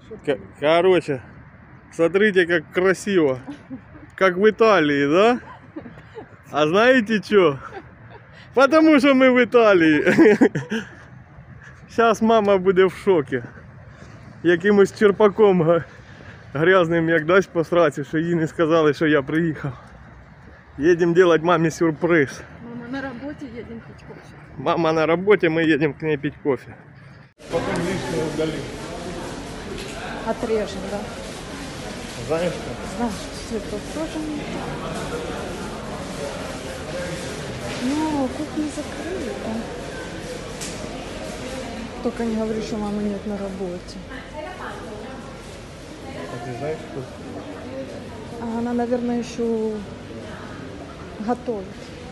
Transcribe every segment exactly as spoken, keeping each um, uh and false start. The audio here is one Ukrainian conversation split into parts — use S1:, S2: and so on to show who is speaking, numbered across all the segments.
S1: Короче, смотрите, как красиво. Как в Италии, да? А знаете что? Потому что мы в Италии. Сейчас мама будет в шоке. Якимось черпаком грязним, як дасть посрати, що їй не сказали, що я приїхав. Едем делать маме сюрприз.
S2: Мама на работе, едем пить кофе.
S1: Мама на работе, мы едем к ней пить кофе. Потом лишнее удалим.
S2: Отрежем, да.
S1: Знаешь что?
S2: Знаешь, цветов тоже нет. Ну, кухня закрыта. Только не говори, что мамы нет на работе.
S1: А ты знаешь что?
S2: А она, наверное, еще готовит.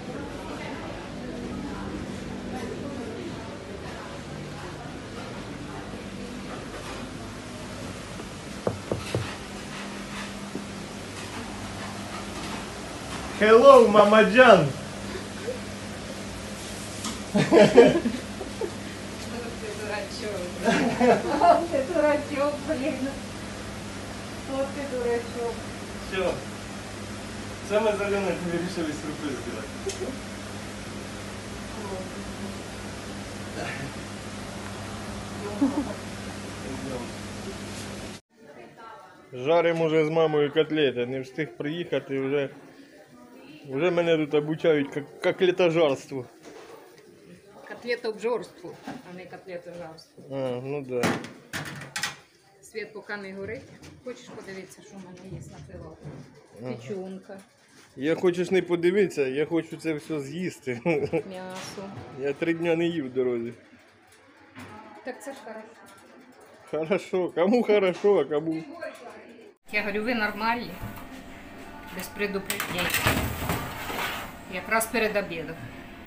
S1: Hello, мамаджан!
S2: Вот ты дурачок, блин. Вот ты дурачок.
S1: Все. Самое зеленое, мы решили сюрприз сделать. Жарим уже з мамою котлети. Не встиг приїхати, вже, вже мене тут обучають як котлетожарству.
S3: Котлетообжорству, а не котлетожарству.
S1: А, ну да.
S3: Світ поки не горить. Хочеш подивитися, що в мене є на прилавку? Печунка,
S1: Я хочу ж не подивитися, я хочу це все з'їсти.
S3: м'ясо.
S1: Я три дня не їв в дорозі.
S3: Так це ж хорошо.
S1: Хорошо. Кому хорошо, а кому...
S3: Я говорю, ви нормальні, без предупреждения. Якраз перед обідом.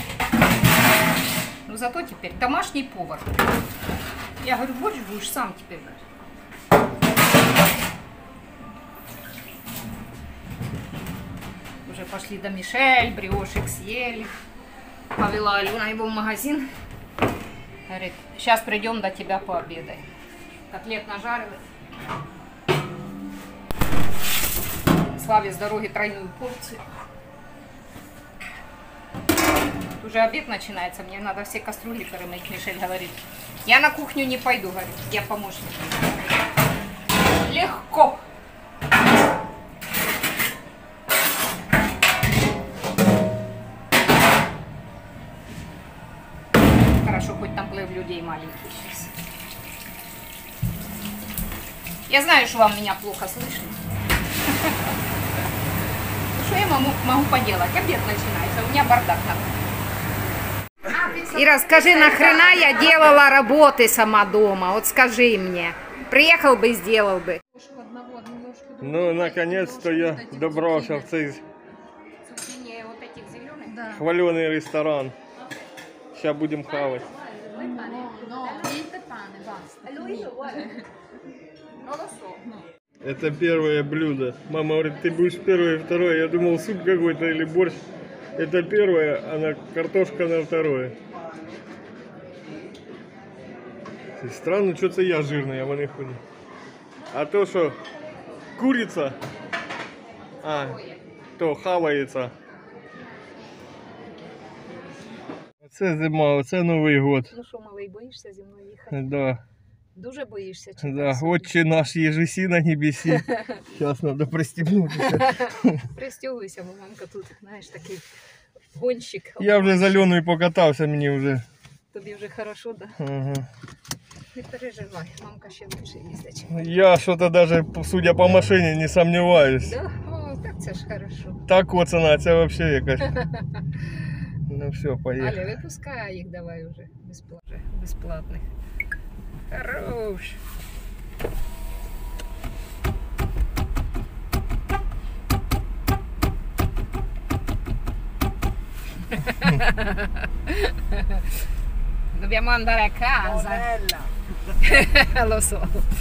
S3: Ну зато теперь домашний повар. Я говорю, борщ будешь сам теперь брать. Уже пошли до Мишель, бриошек съели. Повела Алена его в магазин. Говорит, сейчас придем до тебя пообедаем. Котлет нажарили. Славе с дороги тройную порцию. Уже обед начинается, мне надо все кастрюли перемыть. Мишель говорит, я на кухню не пойду, говорит, я помощник. Легко. Хорошо, хоть там плыв людей маленький сейчас. Я знаю, что вам меня плохо слышно. Что я могу, могу поделать? Обед начинается, у меня бардак на кухне. Ира, скажи, нахрена я делала работы сама дома? Вот скажи мне. Приехал бы и сделал бы.
S1: Ну, наконец-то я добрался в цей хваленый ресторан. Сейчас будем хавать. Это первое блюдо. Мама говорит, ты будешь первое и второе. Я думал, суп какой-то или борщ. Это первое, а на картошка на второе. Странно, что-то я жирный, а вони худі. А то, что курица, а, то хавається. Це зима, це Новий год.
S3: Ну що, малий, боїшся зі мною їхати?
S1: Да.
S3: Дуже боїшся?
S1: Да, отче наш ежеси на небесі. Сейчас надо пристегнутися.
S3: Пристегуйся, бо мамка тут, знаєш, такий гонщик.
S1: Я вже з Альоною покатався, мені вже.
S3: Тобі вже хорошо, да?
S1: Ага.
S3: Не переживай, мамка ще лучше їздить.
S1: Я что-то даже, судя по машине, не сомневаюсь.
S3: Да? О, так це ж хорошо.
S1: Так вот цена, це вообще якась. Ну все, поехали.
S3: Аля, випускай їх давай уже безплатних. Хорош. Dobbiamo andare a casa. Lo so.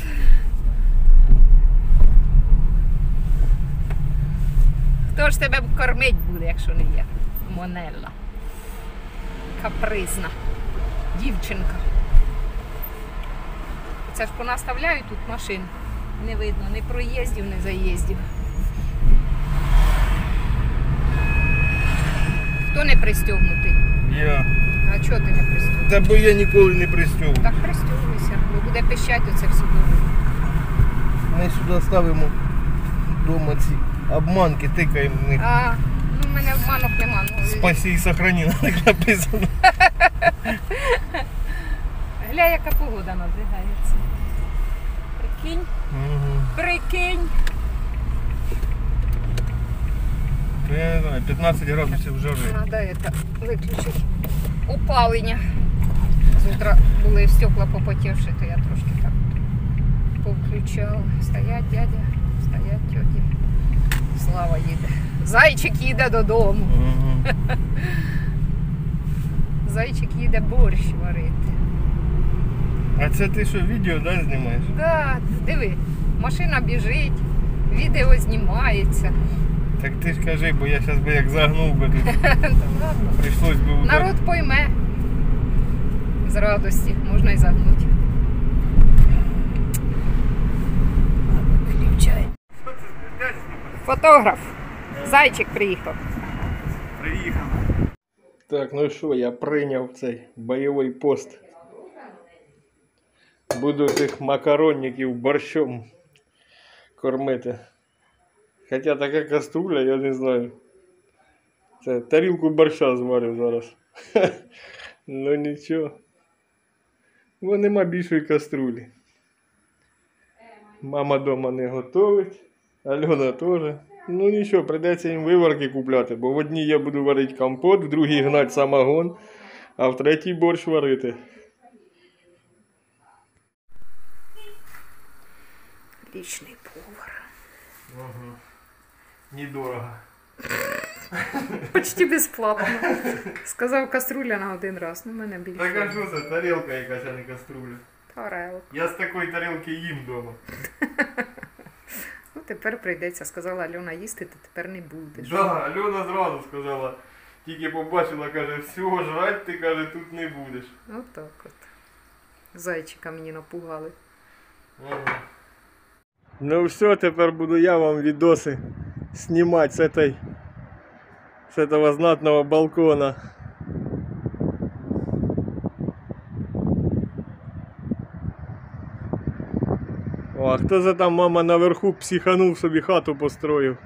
S3: Хто ж тебе кормить буде, якщо не я? Монелла. Капризна. Дівчинка. Це ж понаставляють тут машин. Не видно ні проїздів, ні заїздів. Хто не пристегнутий?
S1: Я.
S3: А чого ти не пристегнутий?
S1: Та бо я ніколи не пристягну.
S3: Так пристегнуйся, бо буде пищать оце всю дорогу.
S1: Ми сюди ставимо вдома ці обманки, тикаємо в них.
S3: А, ну в мене обманок нема. Ну,
S1: Спаси і сохрани, так написано.
S3: гля, яка погода надвигається. Прикинь,
S1: Угу.
S3: прикинь.
S1: Я не знаю, п'ятнадцять градусів жари.
S3: Надо это виключити опалення. З утра були стекла попотівши, то я трошки так повключала. Стоять дядя, стоять тьоті. Слава їде. Зайчик їде додому.
S1: Угу.
S3: Зайчик їде борщ варити.
S1: А це ти що, відео, да, знімаєш?
S3: Да, диви, машина біжить, відео знімається.
S1: Так ти ж кажи, бо я зараз би як загнув би тут.
S3: Та ладно.
S1: Прийшлось би ударити.
S3: Народ пойме. З радості можна й загнути. Включай. Фотограф. Зайчик приїхав.
S1: Приїхав. Так, ну що, я прийняв цей бойовий пост. Буду тих макаронників борщом кормити. Хоча така каструля, я не знаю. Це тарілку борща зварю зараз. Ну нічого. Бо нема більшої каструлі. Мама дома не готовить. Альона теж. Ну нічого, прийдеться їм виварки купляти, бо в одній я буду варити компот, в другій гнати самогон, а в третій борщ варити.
S3: Лічний повар.
S1: Ага. Недорого.
S3: Почти безплатно. Сказав каструля на один раз, ну в мене більше.
S1: Так а що це, тарілка якась, а не каструля?
S3: Тарелка.
S1: Я з такої тарілки їм вдома.
S3: Ну тепер прийдеться, сказала Альона, їсти ти тепер не будеш.
S1: Да, Альона зразу сказала, тільки побачила, каже, всього жрать ти, каже, тут не будеш.
S3: Отак от. Зайчика мені напугали.
S1: Ага. Ну все, тепер буду я вам відоси знімати з этой, с этого знатного балкона. О, а хто за там, мама, наверху психанув, собі хату построїв?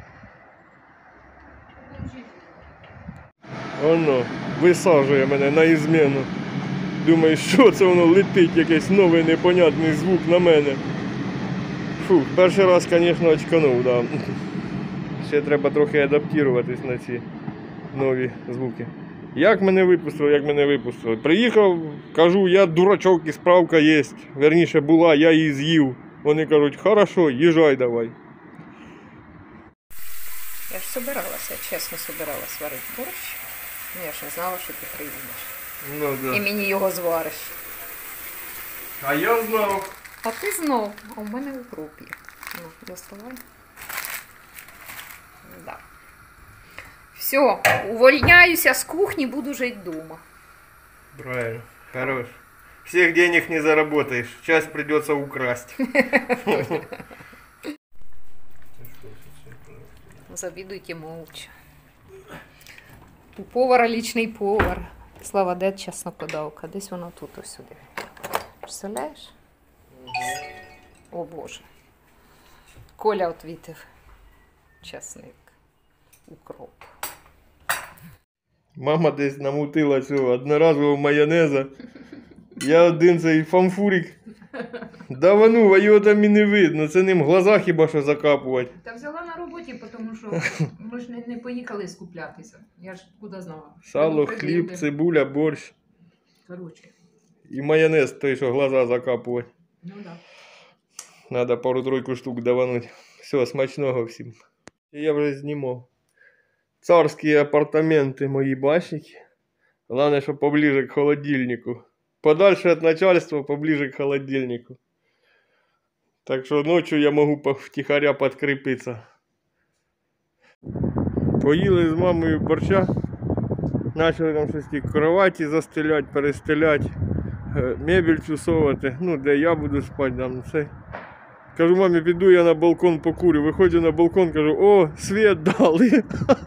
S1: Воно, висаджує мене на ізмену. Думаю, що це воно летить, якийсь новий непонятний звук на мене. Фу, перший раз, звісно, очканув, да. Ще треба трохи адаптуватись на ці нові звуки. Як мене випустили, як мене випустили. Приїхав, кажу, я дурачок і справка є. Верніше була, я її з'їв. Вони кажуть, хорошо, їжджай давай.
S3: Я ж собиралася, чесно собиралась варити борщ. Ну я ж не знала, що ти приїдеш.
S1: Ну, да.
S3: І мені його звариш.
S1: А я знав.
S3: А ти знов, а в мене укроп є. Ну, доставай. Да. Все, увольняюся з кухні, буду жити вдома.
S1: Правильно, хорош. Всех денег не заработаешь, часть придется украсть.
S3: Завідуйте молча. У повара лічний повар. Слава, де чеснокодавка? Десь воно тут ось сюди. Представляєш? О Боже. Коля отвітив. Чесник. Укроп.
S1: Мама десь намутила цього одноразового майонеза. Я один цей фамфурик даванув, а його там і не видно. Це ним глаза хіба що закапувати.
S3: Та взяла на роботі, тому що ми ж не, не поїхали скуплятися. Я ж куди знала.
S1: Сало, хліб, цибуля, борщ.
S3: Короче.
S1: І майонез той, що глаза закапувати.
S3: Ну да.
S1: Надо пару-тройку штук давануть. Все, смачного всім. Я вже знімав. Царські апартаменти мої бачите. Головне, щоб поближе к холодильнику. Подальше от начальства, поближе к холодильнику. Так що ночью я можу втихаря подкріпитися. Поїли з мамою борща. Почали там щось ті кроваті застеляти, перестеляти. е, мебель цю совати, ну, де я буду спати, там все. Кажу, мамі, піду я на балкон покурю. Виходжу на балкон, кажу, о, світ дали.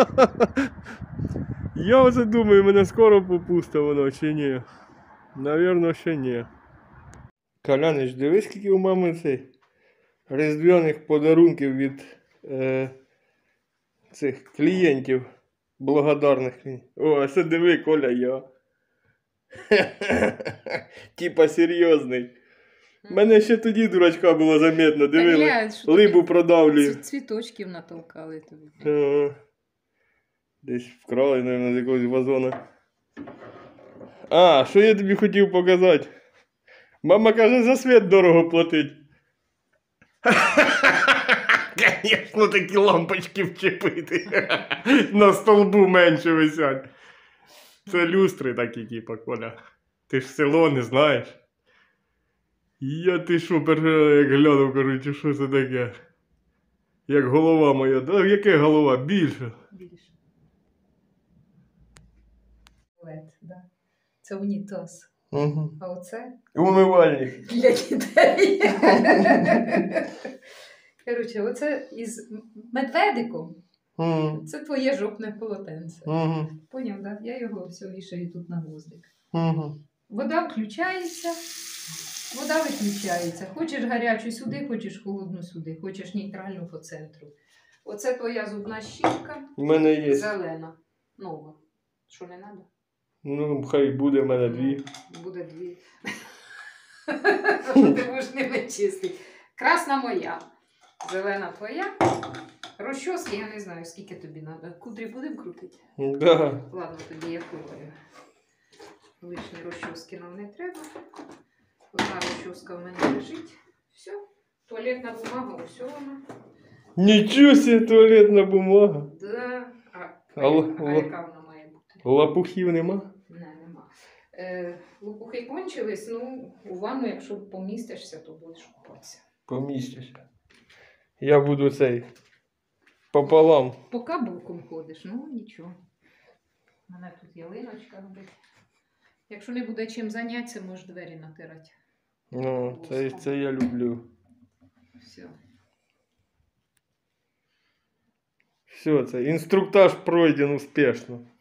S1: Я оце думаю, мене скоро попусте воно чи ні. Навірно, ще ні. Коляныч, дивись, скільки у мами цей різдвяних подарунків від е, цих клієнтів, благодарних клієнтів. О, а це диви, Коля, я. Типа серйозний. Мене ще тоді дурачка було заметно, диви,
S4: глянь, що
S1: либу
S4: тобі
S1: продавлюю.
S4: Ці- Цвіточків натолкали тобі.
S1: Е, Десь вкрали, мабуть, з якогось вазона. А, що я тобі хотів показати? Мама каже, за світ дорого платить. Звісно, такі лампочки вчепити. На столбу менше висять. Це люстри такі, типа, Коля. Ти ж село не знаєш. Я ти що, перший раз як глянув, коротше, що це таке? Як голова моя. Да, яке голова? Більше.
S4: Більше. Туалет, да. Це унітаз.
S1: Угу.
S4: А оце
S1: Умивальник.
S4: для дітей. Коротше, оце із медведиком.
S1: Угу.
S4: Це твоє жопне полотенце.
S1: Угу.
S4: Поняв, да? Я його все вішаю тут на гвоздик.
S1: Угу.
S4: Вода включається, вода виключається. Хочеш гарячу сюди, хочеш холодну сюди, хочеш нейтральну по центру. Оце твоя зубна щітка.
S1: У мене є.
S4: Зелена. Нова. Що не треба?
S1: Ну, хай буде в мене дві.
S4: Буде дві. Ти будеш ними чистий. Красна моя. Зелена твоя. Розчоски, я не знаю, скільки тобі треба. Кудрі будемо крутити?
S1: Да.
S4: Ладно, тоді я крутаю. Лишні розчоски нам не треба. Одна розчоска в мене лежить. Все. Туалетна бумага, все вона.
S1: Нічого себе, туалетна бумага.
S4: Да. А, а,
S1: Ал-
S4: а
S1: л-
S4: яка вона має бути?
S1: Лапухів нема?
S4: Не, нема. Е, лопухи кончились, ну, у ванну, якщо помістишся, то будеш купатися.
S1: Помістюся. Я буду цей. Пополам.
S4: По каблукам ходиш, ну нічого. У мене тут ялиночка робить. Якщо не буде чим зайнятися, можеш двері натирати.
S1: Ну, це, це я люблю.
S4: Все.
S1: Все, це інструктаж пройден успішно.